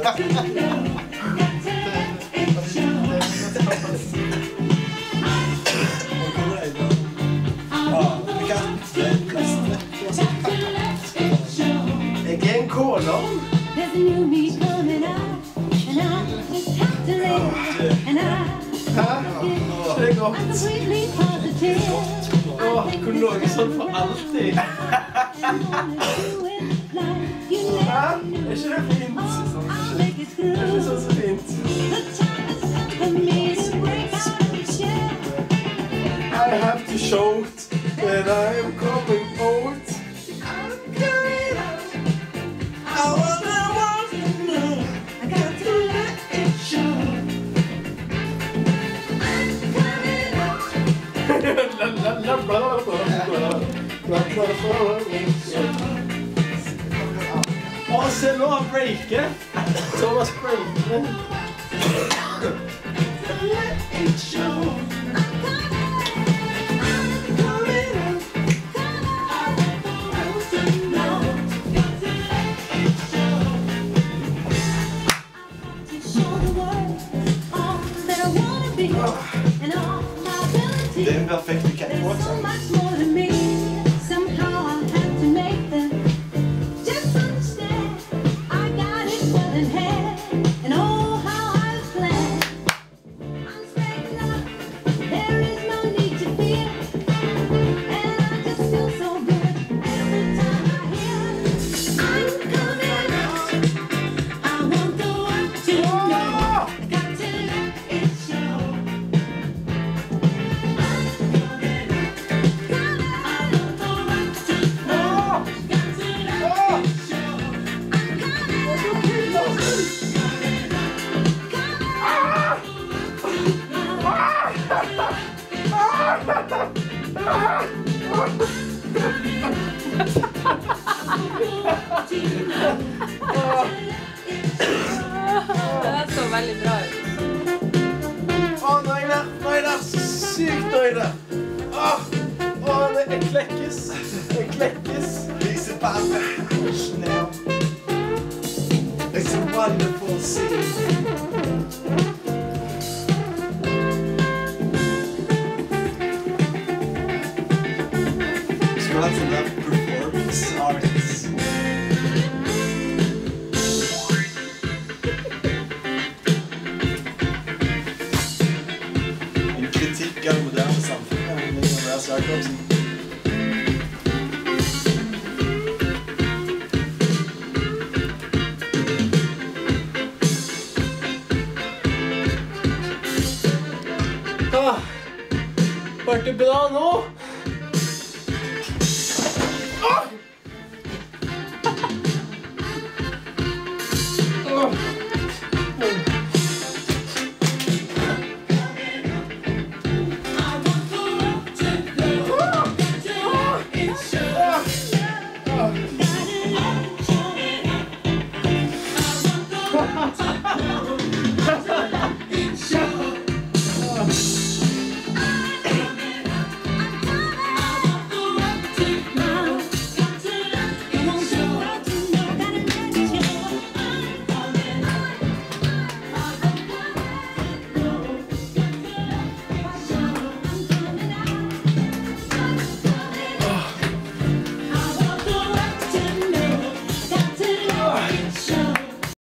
Jeg en kåler. Hæ? Det godt. Kunne noe sånn for alltid. Hæ? Er ikke det fint? Det er ikke så fint. I have to shout that I am coming out. I'm coming out. I want to know. I got to let it show. I'm coming out. Å, se nå han breaker. Thomas breaker. Let it show. Det er en perfekt catwalk. Det så veldig bra ut. Å, nå er det sykt nøyde. Å, jeg klekkes. Jeg klekkes. Lise Bambe. Snell. It's a wonderful scene. Lots of that performance artists. En kritikk av moderne samfunn med Andreas Jacobsen. Var det bra nå?